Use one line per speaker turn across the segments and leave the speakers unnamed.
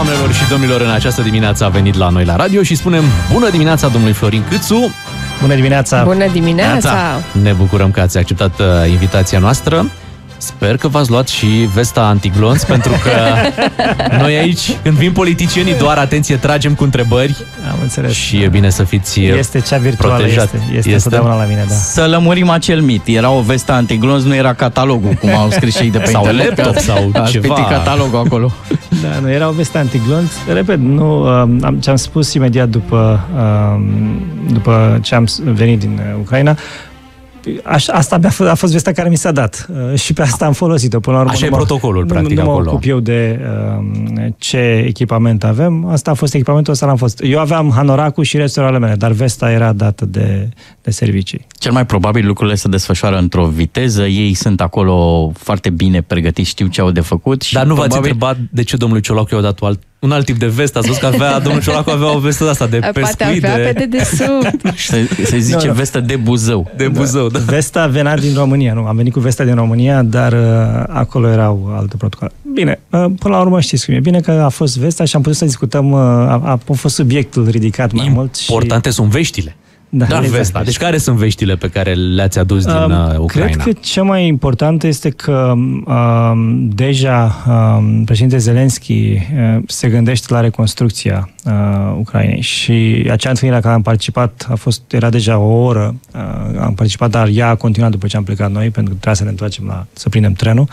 Doamnelor și domnilor, în această dimineață a venit la noi la radio și spunem bună dimineața domnului Florin Câțu.
Bună dimineața!
Bună dimineața!
Ne bucurăm că ați acceptat invitația noastră. Sper că v-ați luat și vesta antiglonț, pentru că noi aici, când vin politicienii, doar atenție, tragem cu întrebări.
Am înțeles.
Și e bine să fiți
este cea virtuală,
protejat.
este întotdeauna la mine, da.
Să lămurim acel mit. Era o vestă antiglonț, nu era catalogul, cum au scris și de pe
sau
internet.
laptop sau ceva.
Catalogul acolo.
Da, nu, era o veste antiglonț. Repet, nu, ce-am spus imediat după ce am venit din Ucraina, asta a fost vestea care mi s-a dat și pe asta am folosit-o. Până la urmă,
așa e protocolul, practic,
acolo. Nu
acolo.
mă ocup eu de ce echipament avem. Asta a fost echipamentul, ăsta l-am fost. Eu aveam hanoracul și restul ale mele, dar vesta era dată de servicii.
Cel mai probabil lucrurile se desfășoară într-o viteză, ei sunt acolo foarte bine pregătiți, știu ce au de făcut. Și
dar nu v-ați întrebat de ce domnului Ciolacu i-a dat un alt tip de vestă? Ați văzut că domnul Ciolacu avea o vestă de asta, de pescuit.
Poate avea pe dedesubt.
Se zice vestă de Buzău.
De Buzău, da.
Vesta venea din România, nu? Am venit cu vesta din România, dar acolo erau alte protocole. Bine, până la urmă știți cum e. Bine că a fost vesta și am putut să discutăm, a fost subiectul ridicat mai mult.
Importante sunt veștile.
Da,
exact. Vesta. Deci care sunt veștile pe care le-ați adus din Ucraina?
Cred că cea mai importantă este că deja președintele Zelenski se gândește la reconstrucția Ucrainei și acea întâlnire la care am participat era deja o oră. Am participat, dar ea a continuat după ce am plecat noi, pentru că trebuia să ne întoarcem să prindem trenul.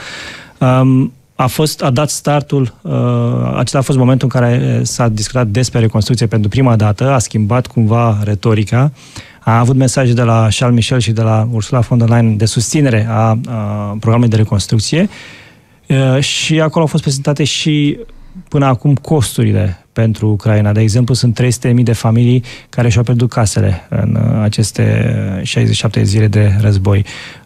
A dat startul, acesta a fost momentul în care s-a discutat despre reconstrucție pentru prima dată, a schimbat cumva retorica, a avut mesaje de la Charles Michel și de la Ursula von der Leyen de susținere a programului de reconstrucție și acolo au fost prezentate și până acum costurile pentru Ucraina. De exemplu, sunt 300.000 de familii care și-au pierdut casele în aceste 67 zile de război.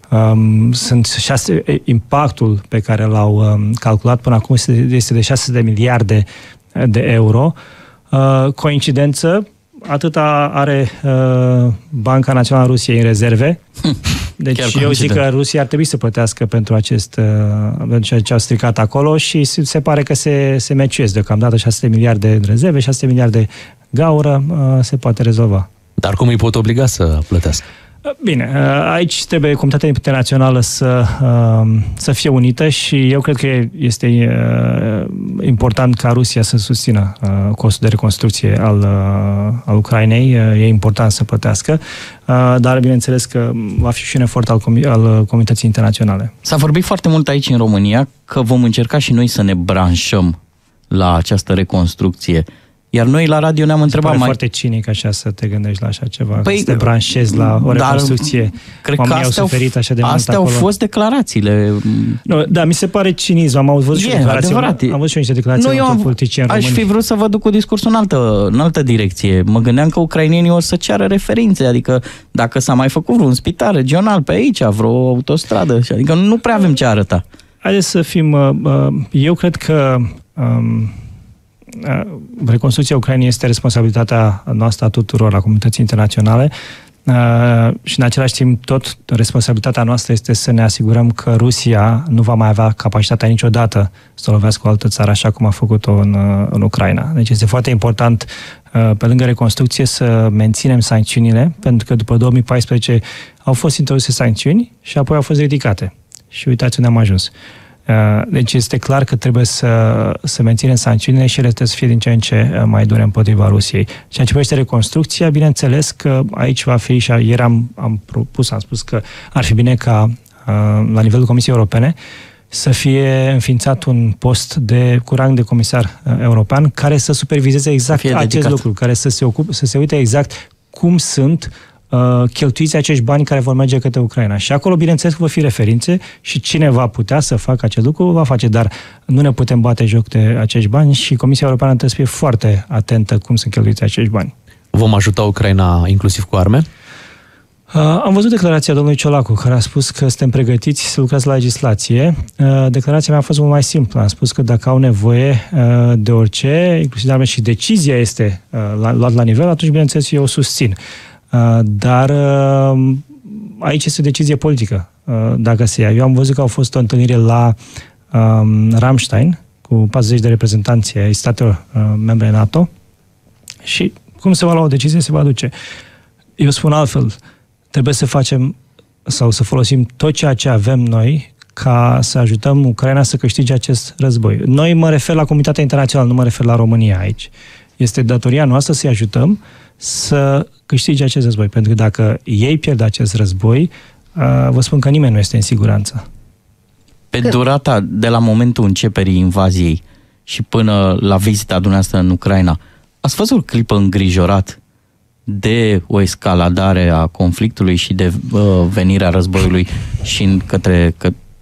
Impactul pe care l-au calculat până acum este de 600 de miliarde de euro. Coincidență, atâta are Banca Națională a Rusiei în rezerve. Deci eu zic că Rusia ar trebui să plătească pentru ce au stricat acolo și se pare că se meciuiesc deocamdată 600 miliarde în rezerve, 600 miliarde gaură, se poate rezolva.
Dar cum îi pot obliga să plătească?
Bine, aici trebuie comunitatea internațională să fie unită și eu cred că este important ca Rusia să susțină costul de reconstrucție al Ucrainei. E important să plătească, dar bineînțeles că va fi și un efort al comunității internaționale.
S-a vorbit foarte mult aici în România că vom încerca și noi să ne branșăm la această reconstrucție. Iar noi la radio ne-am întrebat
mai... foarte cinic așa să te gândești la așa ceva,
păi,
să te branșezi la o reconstrucție.
Cred că astea au fost declarațiile.
Nu, da, mi se pare cinism. Am văzut și declarații. Am văzut și niște declarații de politicieni români.
Aș fi vrut să vă duc cu discursul în altă direcție. Mă gândeam că ucrainenii o să ceară referințe, adică dacă s-a mai făcut vreun spital regional pe aici, vreo autostradă, adică nu prea avem ce arăta.
Haideți să fim... Eu cred că reconstrucția Ucrainei este responsabilitatea noastră a tuturor, a comunității internaționale și în același timp tot responsabilitatea noastră este să ne asigurăm că Rusia nu va mai avea capacitatea niciodată să lovească o altă țară așa cum a făcut-o în Ucraina. Deci este foarte important pe lângă reconstrucție să menținem sancțiunile, pentru că după 2014 au fost introduse sancțiuni și apoi au fost ridicate. Și uitați unde am ajuns. Deci este clar că trebuie să menținem sancțiunile și ele trebuie să fie din ce în ce mai dure împotriva Rusiei. Ceea ce privește reconstrucția, bineînțeles că aici va fi, și ieri am spus că ar fi bine ca la nivelul Comisiei Europene să fie înființat un post cu rang de comisar european care să supervizeze exact acest lucru, care să se uite exact cum sunt cheltuiți acești bani care vor merge către Ucraina. Și acolo, bineînțeles, că vor fi referințe și cine va putea să facă acest lucru, va face, dar nu ne putem bate joc de acești bani și Comisia Europeană trebuie să fie foarte atentă cum sunt cheltuiți acești bani.
Vom ajuta Ucraina inclusiv cu arme?
Am văzut declarația domnului Ciolacu, care a spus că suntem pregătiți să lucrați la legislație. Declarația mea a fost mult mai simplă. Am spus că dacă au nevoie de orice, inclusiv de arme, și decizia este luat la nivel, atunci, bineînțeles, eu o susțin. Dar aici este o decizie politică, dacă se ia. Eu am văzut că au fost o întâlnire la Ramstein cu 40 de reprezentanți ai statelor membre NATO și cum se va lua o decizie, se va duce. Eu spun altfel, trebuie să facem sau să folosim tot ceea ce avem noi ca să ajutăm Ucraina să câștige acest război. Noi mă refer la comunitatea internațională, nu mă refer la România aici. Este datoria noastră să-i ajutăm să câștige acest război. Pentru că dacă ei pierd acest război, vă spun că nimeni nu este în siguranță.
Pe durata de la momentul începerii invaziei și până la vizita dumneavoastră în Ucraina, ați fost o clipă îngrijorat de o escaladare a conflictului și de venirea războiului și către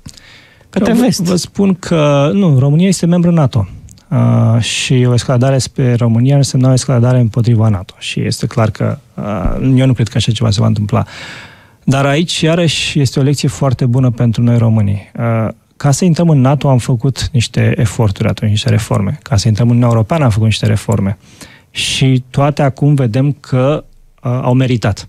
vest?
Vă spun că nu, România este membru NATO. Și o escaladare spre România însemna o escaladare împotriva NATO. Și este clar că eu nu cred că așa ceva se va întâmpla. Dar aici, iarăși, este o lecție foarte bună pentru noi românii. Ca să intrăm în NATO am făcut niște eforturi atunci, niște reforme. Ca să intrăm în Uniunea Europeană am făcut niște reforme. Și toate acum vedem că au meritat.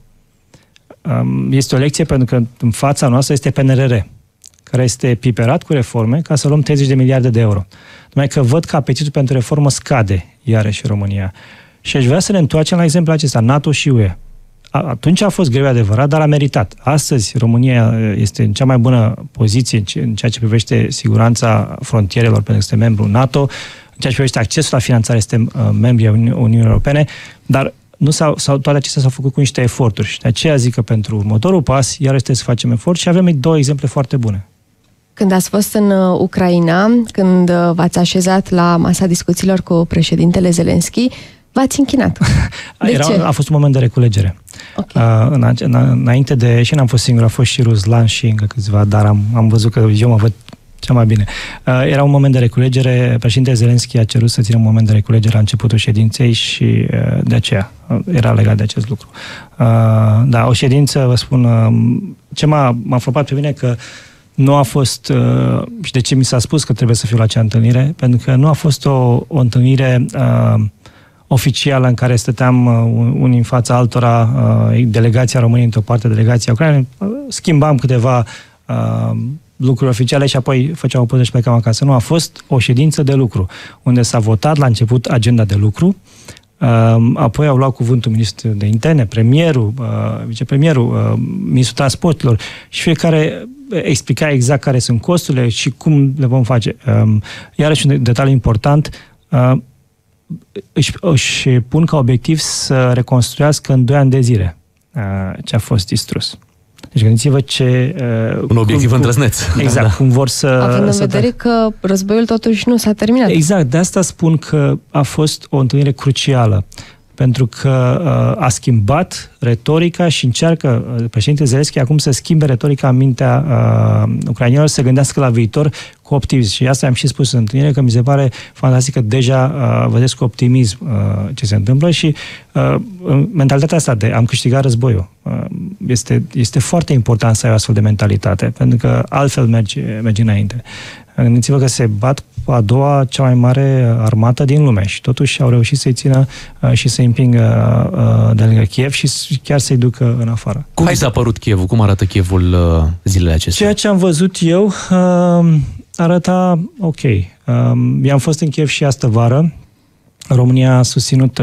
Este o lecție pentru că în fața noastră este PNRR, care este piperat cu reforme ca să luăm 30 de miliarde de euro. Numai că văd că apetitul pentru reformă scade, iarăși în România. Și aș vrea să ne întoarcem la exemplul acesta, NATO și UE. Atunci a fost greu, adevărat, dar a meritat. Astăzi România este în cea mai bună poziție în ceea ce privește siguranța frontierelor, pentru că este membru NATO, în ceea ce privește accesul la finanțare, este membri ai Uniunii Europene, dar toate acestea s-au făcut cu niște eforturi. Și de aceea zic că pentru următorul pas, iar este să facem efort și avem 2 exemple foarte bune.
Când ați fost în Ucraina, când v-ați așezat la masa discuțiilor cu președintele Zelenski, v-ați închinat.
A fost un moment de reculegere. Okay. Înainte de... Și n-am fost singur, a fost și Ruslan și încă câțiva, dar am văzut că eu mă văd cea mai bine. Era un moment de reculegere. Președintele Zelenski a cerut să țină un moment de reculegere la începutul ședinței și de aceea era legat de acest lucru. Da, o ședință, vă spun, ce m-a frapat pe mine că nu a fost, și de ce mi s-a spus că trebuie să fiu la acea întâlnire, pentru că nu a fost o întâlnire oficială în care stăteam unii în fața altora, delegația României într-o parte, delegația Ucrainei, schimbam câteva lucruri oficiale și apoi făceam o poză și plecam acasă. Nu, a fost o ședință de lucru, unde s-a votat la început agenda de lucru, apoi au luat cuvântul ministrul de interne, premierul, vicepremierul, ministrul transporturilor și fiecare explica exact care sunt costurile și cum le vom face. Iarăși un detaliu important, își pun ca obiectiv să reconstruiască în 2 ani de zile ce a fost distrus. Deci gândiți-vă ce...
un obiectiv îndrăzneț.
Exact, cum vor să...
Având în vedere că războiul totuși nu s-a terminat.
Exact, de asta spun că a fost o întâlnire crucială. Pentru că a schimbat retorica și încearcă președintele Zelenski acum să schimbe retorica în mintea ucrainenilor, să gândească la viitor cu optimism. Și asta am și spus în întâlnire, că mi se pare fantastic că deja vedeți cu optimism ce se întâmplă și mentalitatea asta de am câștigat războiul. Este foarte important să ai o astfel de mentalitate, pentru că altfel mergi înainte. Gândiți-vă că se bat cu a doua cea mai mare armată din lume și totuși au reușit să-i țină și să-i împingă de lângă Kiev și chiar să-i ducă în afară.
Cum s-a părut Kievul? Cum arată Kievul zilele acestea?
Ceea ce am văzut eu arăta ok. I-am fost în Kiev și astă vară. România a susținut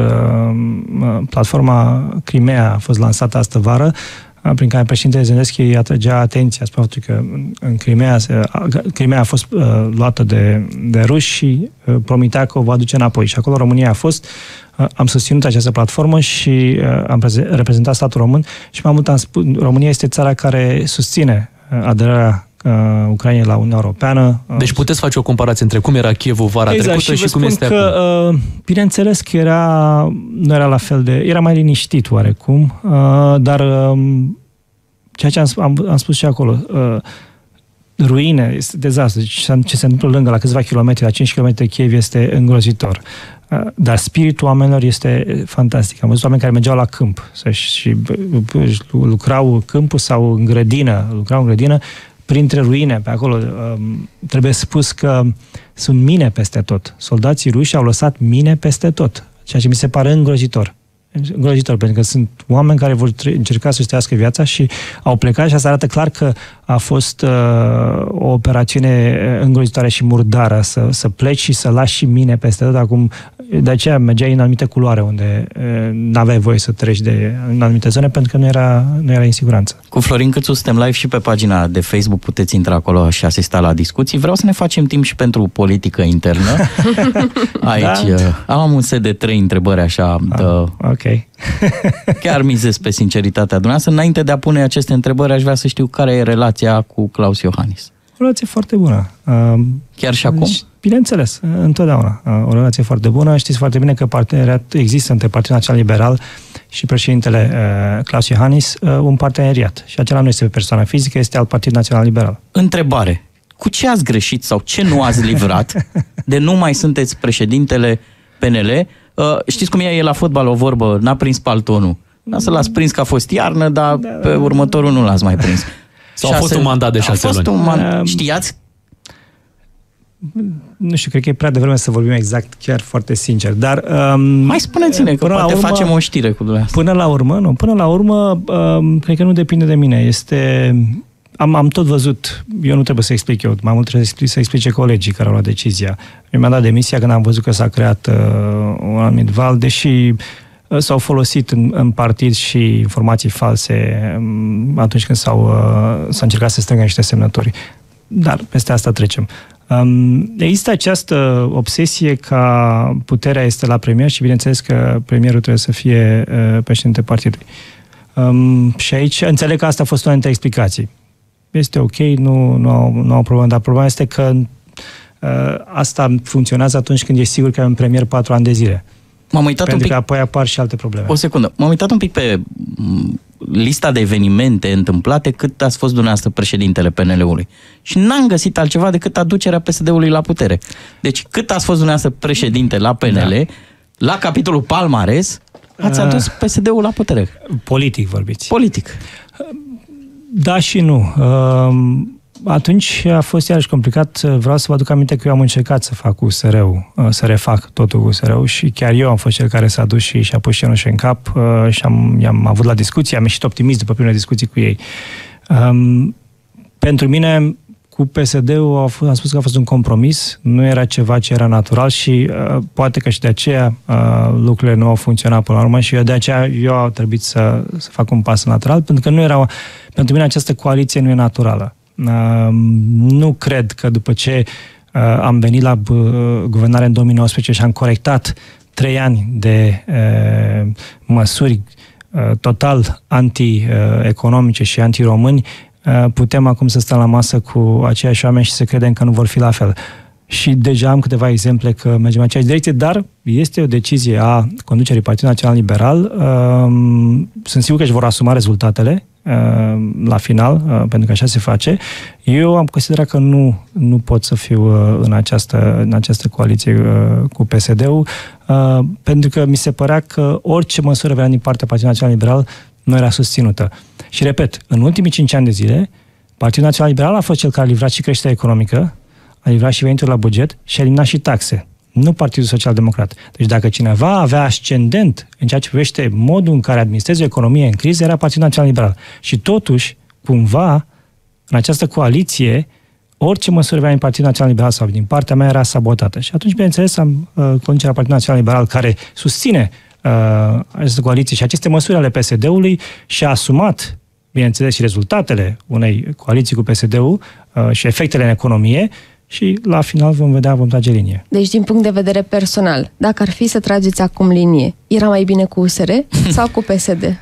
platforma Crimea, a fost lansată astă vară, prin care președintele Zelenski atragea atenția asupra faptului că în Crimea a fost luată de ruși și promitea că o va duce înapoi. Și acolo România a fost, am susținut această platformă și am reprezentat statul român și mai mult am spus, România este țara care susține aderarea Ucrainei la Uniunea Europeană.
Deci puteți face o comparație între cum era Kievul vara trecută și cum este acum.
Bineînțeles că nu era la fel de... Era mai liniștit oarecum, dar ceea ce am spus și acolo, ruine, este dezastru. Ce se întâmplă lângă, la câțiva kilometri, la 5 km de Kiev, este îngrozitor. Dar spiritul oamenilor este fantastic. Am văzut oameni care mergeau la câmp și lucrau câmpul sau în grădină, printre ruine pe acolo. Trebuie spus că sunt mine peste tot. Soldații ruși au lăsat mine peste tot, ceea ce mi se pare îngrozitor. îngrozitor, pentru că sunt oameni care vor încerca să-și trăiască viața și au plecat și asta arată clar că a fost o operațiune îngrozitoare și murdară să pleci și să lași și mine peste tot. Acum, de aceea mergeai în anumite culoare unde n-aveai voie să treci în anumite zone pentru că nu era în siguranță. Cu
Florin Câțu suntem live și pe pagina de Facebook, puteți intra acolo și asista la discuții. Vreau să ne facem timp și pentru politică internă. Aici am un set de 3 întrebări așa.
Ok.
Chiar mizez pe sinceritatea dumneavoastră. Înainte de a pune aceste întrebări, aș vrea să știu care e relația cu Klaus Iohannis.
O relație foarte bună.
Chiar și acum?
Bineînțeles, întotdeauna. O relație foarte bună. Știți foarte bine că parteneriat există între Partidul Național Liberal și președintele Klaus Iohannis un parteneriat. Și acela nu este persoană fizică, este al Partidului Național Liberal.
Întrebare. Cu ce ați greșit sau ce nu ați livrat de nu mai sunteți președintele PNL? Știți cum e la fotbal o vorbă, n-a prins paltonul. Să l-ați prins că a fost iarnă, dar pe următorul nu l-ați mai prins.
Sau a fost un mandat de 6 luni.
Știați?
Nu știu, cred că e prea devreme să vorbim exact, chiar foarte sincer, dar...
Mai spuneți-ne, că poate facem o știre cu dumneavoastră.
Până la urmă, cred că nu depinde de mine. Am tot văzut, eu nu trebuie să explic eu, mai mult trebuie să explice colegii care au luat decizia. Eu mi-am dat demisia când am văzut că s-a creat un anumit val, deși s-au folosit în partid și informații false atunci când s-a încercat să strângă niște semnături. Dar peste asta trecem. Există această obsesie ca puterea este la premier și bineînțeles că premierul trebuie să fie președinte partidului. Și aici înțeleg că asta a fost una dintre explicații. Este ok, nu au problemă, dar problema este că asta funcționează atunci când ești sigur că ai un premier 4 ani de zile. Pentru că apoi apar și alte probleme.
O secundă. M-am uitat un pic pe lista de evenimente întâmplate cât ați fost dumneavoastră președintele PNL-ului. Și n-am găsit altceva decât aducerea PSD-ului la putere. Deci cât ați fost dumneavoastră președinte la PNL, la capitolul palmares, ați adus PSD-ul la putere.
Politic vorbiți.
Politic.
Da și nu. Atunci a fost iarăși complicat. Vreau să vă aduc aminte că eu am încercat să fac USR-ul, să refac totul USR-ul și chiar eu am fost cel care s-a dus și a pus cenușă în cap și i-am avut la discuții, am ieșit optimist după primele discuții cu ei. Pentru mine, cu PSD-ul am spus că a fost un compromis, nu era ceva ce era natural și poate că și de aceea lucrurile nu au funcționat până la urmă și de aceea eu au trebuit să fac un pas natural, pentru că pentru mine această coaliție nu e naturală. Nu cred că după ce am venit la guvernare în 2019 și am corectat 3 ani de măsuri total anti-economice și anti-români, putem acum să stăm la masă cu aceiași oameni și să credem că nu vor fi la fel. Și deja am câteva exemple că mergem în aceeași direcție, dar este o decizie a conducerii Partidului Național Liberal. Sunt sigur că își vor asuma rezultatele la final, pentru că așa se face. Eu am considerat că nu pot să fiu în această coaliție cu PSD-ul, pentru că mi se părea că orice măsură venea din partea Partidului Național Liberal nu era susținută. Și repet, în ultimii 5 ani de zile, Partidul Național Liberal a fost cel care a livrat și creșterea economică, a livrat și venituri la buget și a eliminat și taxe. Nu Partidul Social Democrat. Deci dacă cineva avea ascendent în ceea ce privește modul în care administrează o economie în criză, era Partidul Național Liberal. Și totuși, cumva, în această coaliție, orice măsură venea din Partidul Național Liberal sau din partea mea era sabotată. Și atunci, bineînțeles, am conducerea Partidului Național Liberal care susține această coaliție și aceste măsuri ale PSD-ului și a asumat, bineînțeles, și rezultatele unei coaliții cu PSD-ul și efectele în economie și la final vom trage linie.
Deci, din punct de vedere personal, dacă ar fi să trageți acum linie, era mai bine cu USR sau cu PSD?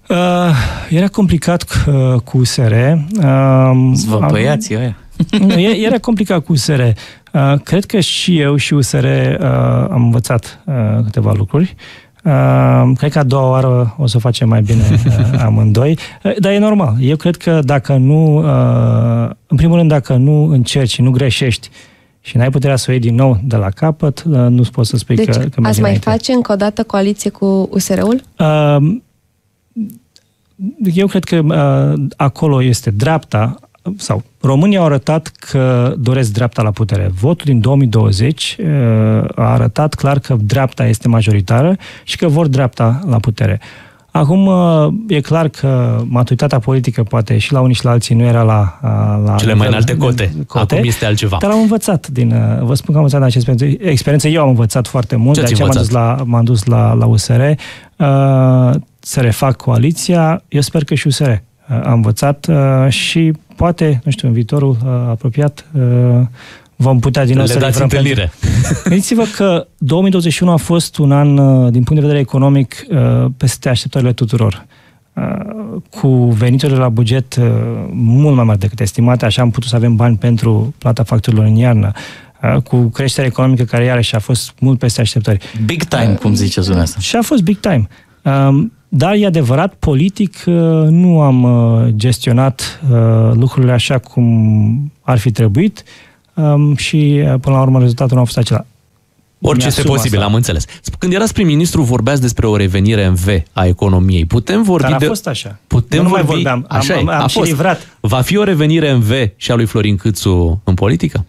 Era complicat cu USR.
Zvăpăiații ăia.
Era complicat cu USR. Cred că și eu și USR am învățat câteva lucruri. Cred că a doua oară o să facem mai bine amândoi, dar e normal. Eu cred că dacă nu, în primul rând, dacă nu încerci, nu greșești și n-ai puterea să o iei din nou de la capăt, nu poți să spui
deci,
că
ați mai face încă o dată coaliție cu USR-ul?
Eu cred că acolo este dreapta, sau românii au arătat că doresc dreapta la putere. Votul din 2020 a arătat clar că dreapta este majoritară și că vor dreapta la putere. Acum, e clar că maturitatea politică, poate și la unii și la alții, nu era la
cele mai înalte cote. Acum este altceva.
Dar am învățat vă spun că am învățat din această experiență. Eu am învățat foarte mult, de aceea m-am dus la USR să refac coaliția. Eu sper că și USR am învățat și poate, nu știu, în viitorul apropiat vom putea din nou să
dați întâlnire.
Gândiți-vă că 2021 a fost un an, din punct de vedere economic, peste așteptările tuturor. Cu veniturile la buget mult mai mari decât estimate, așa am putut să avem bani pentru plata facturilor în iarnă, cu creșterea economică care iarăși a fost mult peste așteptări.
Big time, cum ziceți dumneavoastră.
Și a fost big time. Dar e adevărat, politic nu am gestionat lucrurile așa cum ar fi trebuit și până la urmă rezultatul nu a fost acela.
Orice este posibil, am înțeles. Când erați prim-ministru, vorbeați despre o revenire în V a economiei. Putem vorbi
Dar a fost așa.
Putem
nu
vorbi...
mai vorbeam, am și livrat.
Va fi o revenire în V și a lui Florin Câțu în politică?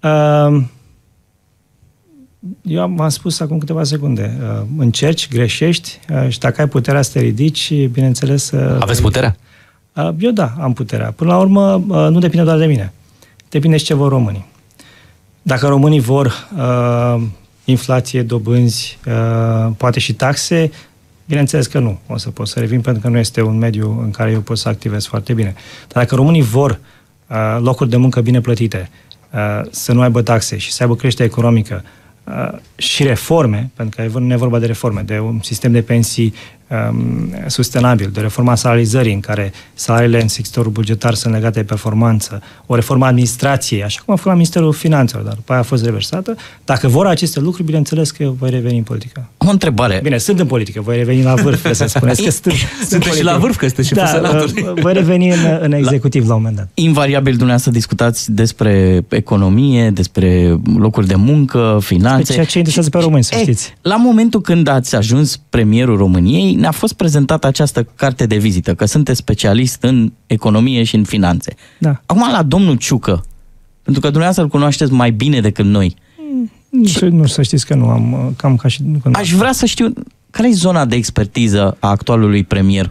Eu m-am spus acum câteva secunde. Încerci, greșești și dacă ai puterea să te ridici, bineînțeles...
Aveți puterea?
Eu da, am puterea. Până la urmă, nu depinde doar de mine. Depinde și ce vor românii. Dacă românii vor inflație, dobânzi, poate și taxe, bineînțeles că nu o să pot să revin, pentru că nu este un mediu în care eu pot să activez foarte bine. Dar dacă românii vor locuri de muncă bine plătite, să nu aibă taxe și să aibă creștere economică și reforme, pentru că nu e vorba de reforme, de un sistem de pensii sustenabil, de reforma salarizării în care salariile în sectorul bugetar sunt legate de performanță, o reformă a administrației, așa cum a făcut la Ministerul Finanțelor, dar după aia a fost reversată. Dacă vor aceste lucruri, bineînțeles că voi reveni în politică.
O întrebare.
Bine, sunt în politică, voi reveni la vârf, să spuneți că sunt
și la vârf, că sunteți și
senator. Voi reveni în executiv la un moment dat.
Invariabil, dumneavoastră discutați despre economie, despre locuri de muncă, finanțe.
Ceea ce interesează pe români, să știți.
La momentul când ați ajuns premierul României, ne-a fost prezentată această carte de vizită, că sunteți specialist în economie și în finanțe.
Da.
Acum la domnul Ciucă, pentru că dumneavoastră îl cunoașteți mai bine decât noi.
Nu, să știți că nu am cam ca și...
Aș vrea să știu care e zona de expertiză a actualului premier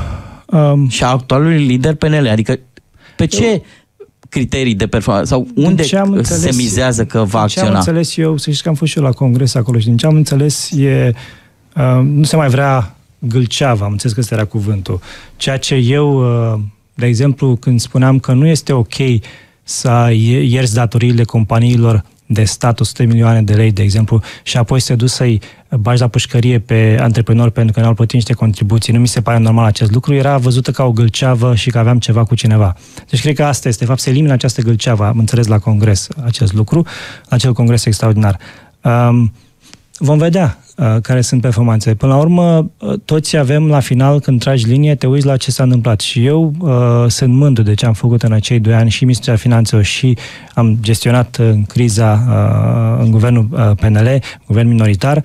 și a actualului lider PNL, adică pe ce criterii de performanță sau unde se mizează că va acționa?
Ce am înțeles eu, să știți că am fost și eu la congres acolo și din ce am înțeles nu se mai vrea gâlceava, am înțeles că ăsta era cuvântul. Ceea ce eu, de exemplu, când spuneam că nu este ok să ierzi datoriile companiilor de stat 100 milioane de lei, de exemplu, și apoi să te duci să-i bagi la pușcărie pe antreprenori pentru că nu au plătit niște contribuții. Nu mi se pare normal acest lucru. Era văzută ca o gâlceavă și că aveam ceva cu cineva. Deci cred că asta este, de fapt, să elimin această gâlceavă. Am înțeles la congres acest lucru, acel congres extraordinar. Vom vedea care sunt performanțele. Până la urmă, toți avem la final, când tragi linie, te uiți la ce s-a întâmplat. Și eu sunt mândru de ce am făcut în acei 2 ani și Ministrul Finanțelor și am gestionat în criza în guvernul PNL, guvern minoritar,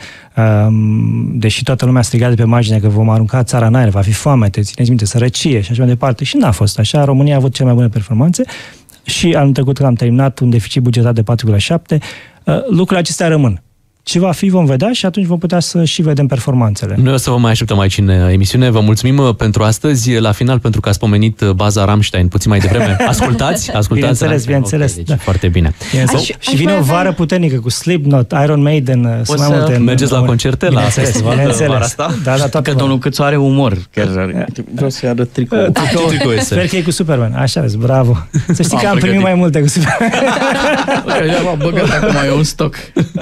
deși toată lumea striga de pe margine că vom arunca țara în aer, va fi foame, te țineți minte, sărăcie și așa mai departe. Și n-a fost așa. România a avut cele mai bune performanțe și anul trecut când am terminat un deficit bugetar de 4,7, lucrurile acestea rămân. Ce va fi, vom vedea și atunci vom putea să și vedem performanțele.
Noi o să vă mai așteptăm aici în emisiune. Vă mulțumim pentru astăzi. La final, pentru că ați pomenit baza Rammstein puțin mai devreme. Ascultați?
Bineînțeles.
Okay, deci foarte bine.
Și vine o vară puternică cu Slipknot, Iron Maiden.
O să mergeți la concerte la festival vara asta?
Da,
că domnul Câțu are umor. Vreau să-i arăt tricou.
Sper că e cu Superman. Așa vezi, bravo. Să știi că am primit mai multe cu Superman.
M-am băgat acum eu un stoc.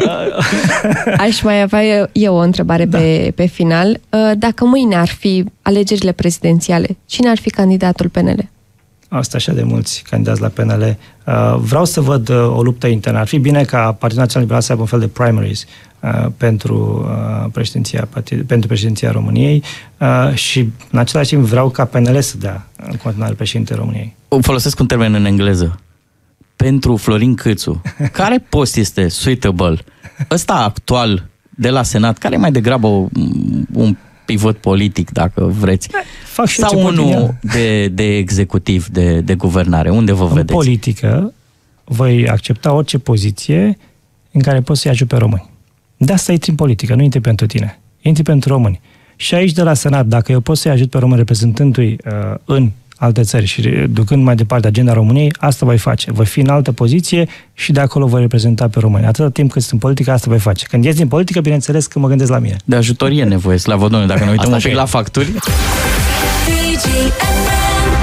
Aș mai avea eu o întrebare pe final. Dacă mâine ar fi alegerile prezidențiale, cine ar fi candidatul PNL?
Asta așa de mulți candidați la PNL. Vreau să văd o luptă internă. Ar fi bine ca Partidul Național Liberal să aibă un fel de primaries pentru președinția României și în același timp vreau ca PNL să dea în continuare președinte României.
Folosesc un termen în engleză. Pentru Florin Câțu, care post este suitable? Ăsta actual de la Senat, care e mai degrabă un pivot politic, dacă vreți?
fac și
sau unul de executiv, de guvernare? Unde vă vedeți?
În politică voi accepta orice poziție în care poți să-i ajut pe români. De asta intri în politică, nu intri pentru tine. Intri pentru români. Și aici de la Senat, dacă eu pot să-i ajut pe români reprezentându-i în alte țări și ducând mai departe agenda României, asta voi face. Voi fi în altă poziție și de acolo voi reprezenta pe români. Atâta timp cât sunt în politică, asta voi face. Când ies din politică, bineînțeles că mă gândesc la mine.
De ajutor e nevoie, slavă Domnului, dacă ne uităm un pic la facturi.